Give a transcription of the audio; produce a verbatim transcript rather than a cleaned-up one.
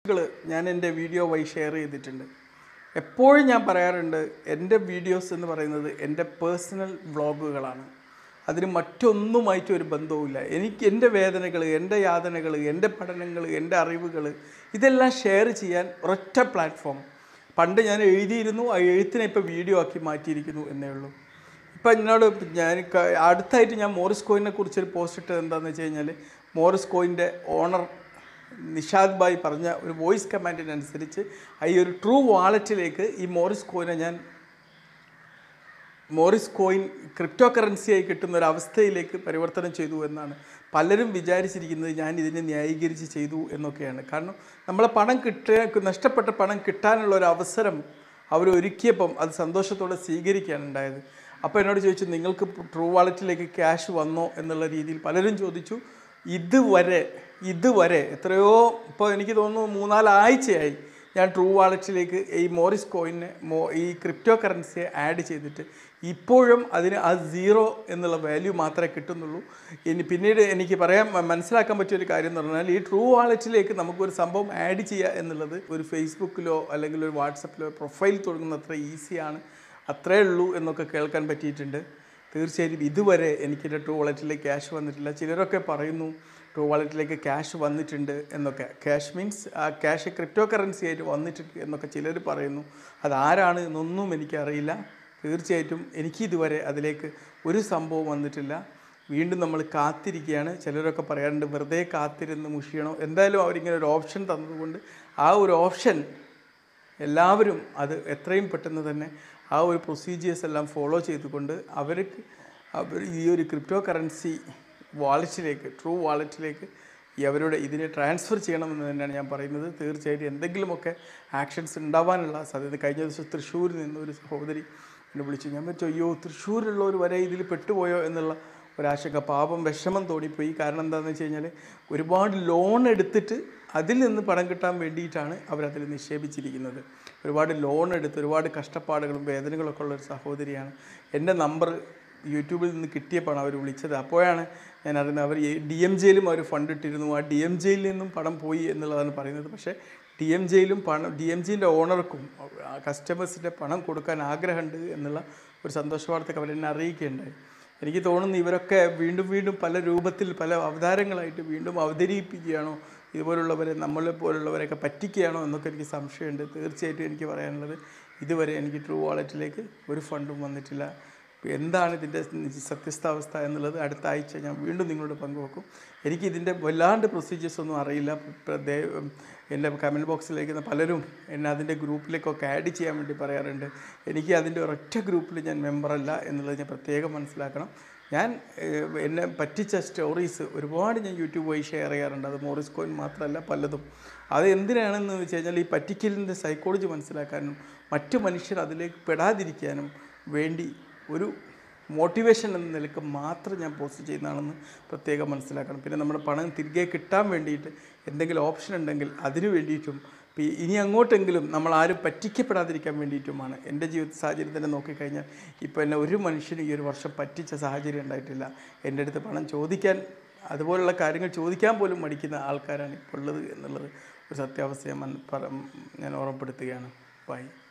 ഞാൻ എൻ്റെ വീഡിയോ വഴി ഷെയർ ചെയ്തിട്ടുണ്ട്. എപ്പോഴും ഞാൻ പറയാറുണ്ട്, എൻ്റെ വീഡിയോസ് എന്ന് പറയുന്നത് എൻ്റെ പേഴ്സണൽ വ്ളോഗുകളാണ്. അതിന് മറ്റൊന്നുമായിട്ട് ഒരു ബന്ധവുമില്ല. എനിക്ക് എൻ്റെ വേദനകൾ, എൻ്റെ യാതനകൾ, എൻ്റെ പഠനങ്ങൾ, എൻ്റെ അറിവുകൾ ഇതെല്ലാം ഷെയർ ചെയ്യാൻ ഒരൊറ്റ പ്ലാറ്റ്ഫോം. പണ്ട് ഞാൻ എഴുതിയിരുന്നു, ആ എഴുത്തിനെ ഇപ്പോൾ വീഡിയോ ആക്കി മാറ്റിയിരിക്കുന്നു എന്നേ ഉള്ളൂ. ഇപ്പം എന്നോട് ഞാൻ അടുത്തായിട്ട് ഞാൻ മോറിസ് കോയിനെ കുറിച്ചൊരു പോസ്റ്റ് ഇട്ടത് എന്താണെന്ന് വെച്ച് കഴിഞ്ഞാൽ, മോറിസ് കോയിൻ്റെ ഓണർ നിഷാദ് ഭായ് പറഞ്ഞ ഒരു വോയിസ് കമാൻഡിനനുസരിച്ച് ഈ ഒരു ട്രൂ വാലറ്റിലേക്ക് ഈ മോറിസ് കോയിനെ ഞാൻ മോറിസ് കോയിൻ ക്രിപ്റ്റോ കറൻസിയായി കിട്ടുന്ന ഒരു അവസ്ഥയിലേക്ക് പരിവർത്തനം ചെയ്തു എന്നാണ് പലരും വിചാരിച്ചിരിക്കുന്നത്. ഞാൻ ഇതിനെ ന്യായീകരിച്ച് ചെയ്തു എന്നൊക്കെയാണ്. കാരണം നമ്മളെ പണം കിട്ടുക, നഷ്ടപ്പെട്ട പണം കിട്ടാനുള്ള ഒരു അവസരം അവർ ഒരുക്കിയപ്പം അത് സന്തോഷത്തോടെ സ്വീകരിക്കുകയാണ് ഉണ്ടായത്. അപ്പോൾ എന്നോട് ചോദിച്ചു, നിങ്ങൾക്ക് ട്രൂ വാലറ്റിലേക്ക് ക്യാഷ് വന്നോ എന്നുള്ള രീതിയിൽ പലരും ചോദിച്ചു. ഇതുവരെ ഇതുവരെ എത്രയോ, ഇപ്പോൾ എനിക്ക് തോന്നുന്നു മൂന്നാലാഴ്ചയായി ഞാൻ ട്രൂ വാലറ്റിലേക്ക് ഈ മോറിസ് കോയിനെ മോ ഈ ക്രിപ്റ്റോ കറൻസിയെ ആഡ് ചെയ്തിട്ട് ഇപ്പോഴും അതിന് ആ സീറോ എന്നുള്ള വാല്യൂ മാത്രമേ കിട്ടുന്നുള്ളൂ. ഇനി പിന്നീട് എനിക്ക് പറയാൻ മനസ്സിലാക്കാൻ പറ്റിയൊരു കാര്യം എന്ന് പറഞ്ഞാൽ, ഈ ട്രൂ വാലറ്റിലേക്ക് നമുക്കൊരു സംഭവം ആഡ് ചെയ്യുക എന്നുള്ളത് ഒരു ഫേസ്ബുക്കിലോ അല്ലെങ്കിൽ ഒരു വാട്സപ്പിലോ പ്രൊഫൈൽ തുടങ്ങുന്ന അത്ര ഈസിയാണ്, അത്രയേ ഉള്ളൂ എന്നൊക്കെ കേൾക്കാൻ പറ്റിയിട്ടുണ്ട്. തീർച്ചയായിട്ടും ഇതുവരെ എനിക്കെൻ്റെ ട്രൂ വാലറ്റിലേക്ക് ക്യാഷ് വന്നിട്ടില്ല. ചിലരൊക്കെ പറയുന്നു ട്രൂ വാലറ്റിലേക്ക് ക്യാഷ് വന്നിട്ടുണ്ട് എന്നൊക്കെ. ക്യാഷ് മീൻസ് ആ ക്യാഷ് ക്രിപ്റ്റോ കറൻസി ആയിട്ട് വന്നിട്ടുണ്ട് എന്നൊക്കെ ചിലർ പറയുന്നു. അതാരാണ് എന്നൊന്നും എനിക്കറിയില്ല. തീർച്ചയായിട്ടും എനിക്കിതുവരെ അതിലേക്ക് ഒരു സംഭവം വന്നിട്ടില്ല. വീണ്ടും നമ്മൾ കാത്തിരിക്കുകയാണ്. ചിലരൊക്കെ പറയാറുണ്ട് വെറുതെ കാത്തിരുന്ന് മുഷിയണോ. എന്തായാലും അവരിങ്ങനെ ഒരു ഓപ്ഷൻ തന്നതുകൊണ്ട് ആ ഒരു ഓപ്ഷൻ എല്ലാവരും അത് എത്രയും പെട്ടെന്ന് തന്നെ ആ ഒരു പ്രൊസീജിയേഴ്സ് എല്ലാം ഫോളോ ചെയ്തുകൊണ്ട് അവർക്ക് അവർ ഈ ഒരു ക്രിപ്റ്റോ കറൻസി വാലറ്റിലേക്ക് ട്രൂ വാലറ്റിലേക്ക് ഈ അവരുടെ ഇതിനെ ട്രാൻസ്ഫർ ചെയ്യണമെന്ന് തന്നെയാണ് ഞാൻ പറയുന്നത്. തീർച്ചയായിട്ടും എന്തെങ്കിലുമൊക്കെ ആക്ഷൻസ് ഉണ്ടാവാനുള്ള സാധ്യത. കഴിഞ്ഞ ദിവസം തൃശ്ശൂരിൽ നിന്ന് ഒരു സഹോദരി എന്നെ വിളിച്ചു. ഞാൻ പറ്റുമോ, അയ്യോ തൃശ്ശൂരുള്ളവർ വരെ ഇതിൽ പെട്ടുപോയോ എന്നുള്ള ഒരാശങ്ക. പാപം വിഷമം തോന്നിപ്പോയി. കാരണം എന്താണെന്ന് വെച്ച് കഴിഞ്ഞാൽ, ഒരുപാട് ലോൺ എടുത്തിട്ട് അതിൽ നിന്ന് പണം കിട്ടാൻ വേണ്ടിയിട്ടാണ് അവരതിൽ നിക്ഷേപിച്ചിരിക്കുന്നത്. ഒരുപാട് ലോൺ എടുത്ത് ഒരുപാട് കഷ്ടപ്പാടുകളും വേദനകളൊക്കെ ഉള്ളൊരു സഹോദരിയാണ്. എൻ്റെ നമ്പർ യൂട്യൂബിൽ നിന്ന് കിട്ടിയപ്പോഴാണ് അവർ വിളിച്ചത്. അപ്പോഴാണ് ഞാൻ അറിയുന്നത് അവർ ഡി എം ജെയിലും അവർ ഫണ്ട് ഇട്ടിരുന്നു. ആ ഡി എം ജെയിൽ നിന്നും പണം പോയി എന്നുള്ളതാണ് പറയുന്നത്. പക്ഷേ ഡി എം ജെയിലും പണം ഡി എം ജിൻ്റെ ഓണർക്കും കസ്റ്റമേഴ്സിൻ്റെ പണം കൊടുക്കാൻ ആഗ്രഹമുണ്ട് എന്നുള്ള ഒരു സന്തോഷ വാർത്തയൊക്കെ അവരെന്നെ അറിയിക്കുകയുണ്ടായി. എനിക്ക് തോന്നുന്നു ഇവരൊക്കെ വീണ്ടും വീണ്ടും പല രൂപത്തിൽ പല അവതാരങ്ങളായിട്ട് വീണ്ടും അവതരിപ്പിക്കുകയാണോ, ഇതുപോലുള്ളവരെ നമ്മളെ പോലുള്ളവരെയൊക്കെ പറ്റിക്കുകയാണോ എന്നൊക്കെ എനിക്ക് സംശയമുണ്ട്. തീർച്ചയായിട്ടും എനിക്ക് പറയാനുള്ളത്, ഇതുവരെ എനിക്ക് ട്രൂ വാലറ്റിലേക്ക് ഒരു ഫണ്ടും വന്നിട്ടില്ല. എന്താണ് ഇതിൻ്റെ സത്യസ്ഥാവസ്ഥ എന്നുള്ളത് അടുത്ത ആഴ്ച ഞാൻ വീണ്ടും നിങ്ങളോട് പങ്കുവെക്കും. എനിക്കിതിൻ്റെ വല്ലാണ്ട് പ്രൊസീജിയേഴ്സ് ഒന്നും അറിയില്ല. എൻ്റെ കമൻറ്റ് ബോക്സിലേക്ക് പലരും എന്നെ അതിൻ്റെ ഗ്രൂപ്പിലേക്കൊക്കെ ആഡ് ചെയ്യാൻ വേണ്ടി പറയാറുണ്ട്. എനിക്ക് അതിൻ്റെ ഒരൊറ്റ ഗ്രൂപ്പിൽ ഞാൻ മെമ്പറല്ല എന്നുള്ളത് ഞാൻ പ്രത്യേകം മനസ്സിലാക്കണം. ഞാൻ എന്നെ പറ്റിച്ച സ്റ്റോറീസ് ഒരുപാട് ഞാൻ യൂട്യൂബ് വഴി ഷെയർ ചെയ്യാറുണ്ട്. അത് മോറിസ് കോയിൻ മാത്രമല്ല, പലതും. അത് എന്തിനാണെന്ന് വെച്ച് കഴിഞ്ഞാൽ, ഈ പറ്റിക്കലിൻ്റെ സൈക്കോളജി മനസ്സിലാക്കാനും മറ്റു മനുഷ്യർ അതിലേക്ക് പെടാതിരിക്കാനും വേണ്ടി ഒരു മോട്ടിവേഷൻ എന്ന നിലയ്ക്ക് മാത്രം ഞാൻ പോസ്റ്റ് ചെയ്യുന്നതാണെന്ന് പ്രത്യേകം മനസ്സിലാക്കണം. പിന്നെ നമ്മുടെ പണം തിരികെ കിട്ടാൻ വേണ്ടിയിട്ട് എന്തെങ്കിലും ഓപ്ഷൻ ഉണ്ടെങ്കിൽ അതിന് വേണ്ടിയിട്ടും ഇനി അങ്ങോട്ടെങ്കിലും നമ്മൾ ആരും പറ്റിക്കപ്പെടാതിരിക്കാൻ വേണ്ടിയിട്ടുമാണ്. എൻ്റെ ജീവിത സാഹചര്യം തന്നെ നോക്കിക്കഴിഞ്ഞാൽ ഇപ്പോൾ എന്നെ ഒരു മനുഷ്യനും ഈ ഒരു വർഷം പറ്റിച്ച സാഹചര്യം ഉണ്ടായിട്ടില്ല. എൻ്റെ അടുത്ത് പണം ചോദിക്കാൻ, അതുപോലുള്ള കാര്യങ്ങൾ ചോദിക്കാൻ പോലും മടിക്കുന്ന ആൾക്കാരാണ് ഇപ്പോൾ ഉള്ളത് എന്നുള്ളത് ഒരു സത്യാവസ്ഥ ഞാൻ ഞാൻ ഓർമ്മപ്പെടുത്തുകയാണ്. ബൈ.